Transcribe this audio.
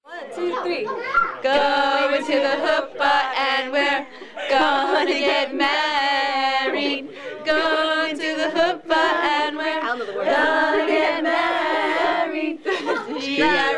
1, 2, 3. Going to the hoopah and we're gonna get married. Going to the hoopah and we're gonna get married.